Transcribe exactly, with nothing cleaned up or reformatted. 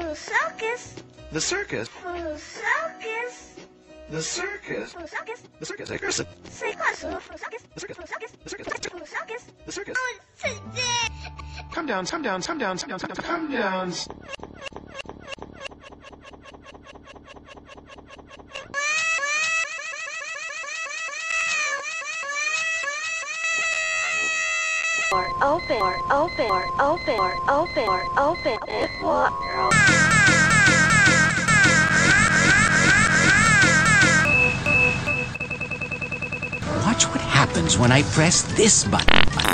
circus. The circus. Circus. The circus. Circus. The circus. Hey, Kristen. Say circus. Circus. The circus. Circus. The circus. Circus. The circus. Oh, Come down, come down, come down, come down, come down, come down. Or open, or open, or open, or open, or open it. What? Watch what happens when I press this button.